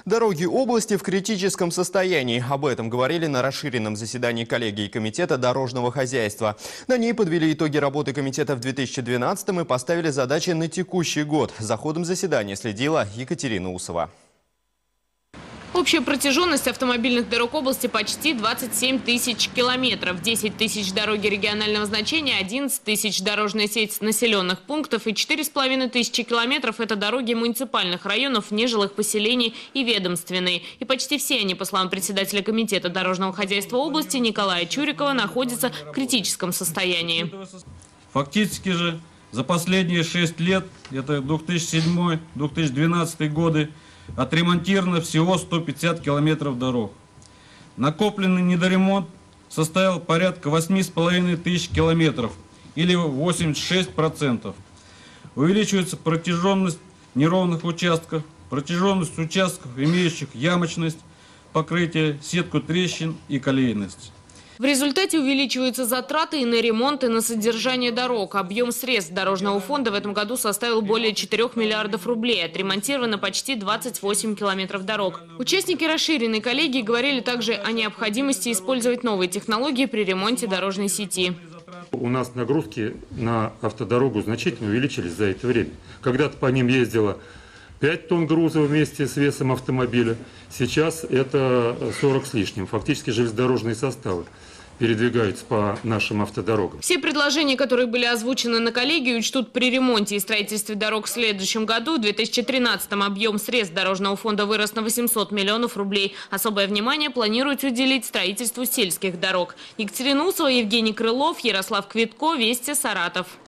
Дороги области в критическом состоянии. Об этом говорили на расширенном заседании коллегии Комитета дорожного хозяйства. На ней подвели итоги работы комитета в 2012-м и поставили задачи на текущий год. За ходом заседания следила Екатерина Усова. Общая протяженность автомобильных дорог области почти 27 тысяч километров. 10 тысяч дороги регионального значения, 11 тысяч дорожная сеть населенных пунктов и 4,5 тысячи километров – это дороги муниципальных районов, нежилых поселений и ведомственные. И почти все они, по словам председателя Комитета дорожного хозяйства области Николая Чурикова, находятся в критическом состоянии. Фактически же за последние 6 лет, это 2007-2012 годы, отремонтировано всего 150 километров дорог. Накопленный недоремонт составил порядка 8,5 тысяч километров или 86%. Увеличивается протяженность неровных участков, протяженность участков, имеющих ямочность, покрытие, сетку трещин и колейность. В результате увеличиваются затраты и на ремонт, и на содержание дорог. Объем средств дорожного фонда в этом году составил более 4 миллиардов рублей. Отремонтировано почти 28 километров дорог. Участники расширенной коллегии говорили также о необходимости использовать новые технологии при ремонте дорожной сети. У нас нагрузки на автодорогу значительно увеличились за это время. Когда-то по ним ездило 5 тонн груза вместе с весом автомобиля. Сейчас это 40 с лишним. Фактически железнодорожные составы передвигаются по нашим автодорогам. Все предложения, которые были озвучены на коллегии, учтут при ремонте и строительстве дорог в следующем году. В 2013-м объем средств дорожного фонда вырос на 800 миллионов рублей. Особое внимание планируют уделить строительству сельских дорог. Екатерина Усова, Евгений Крылов, Ярослав Квитко, Вести, Саратов.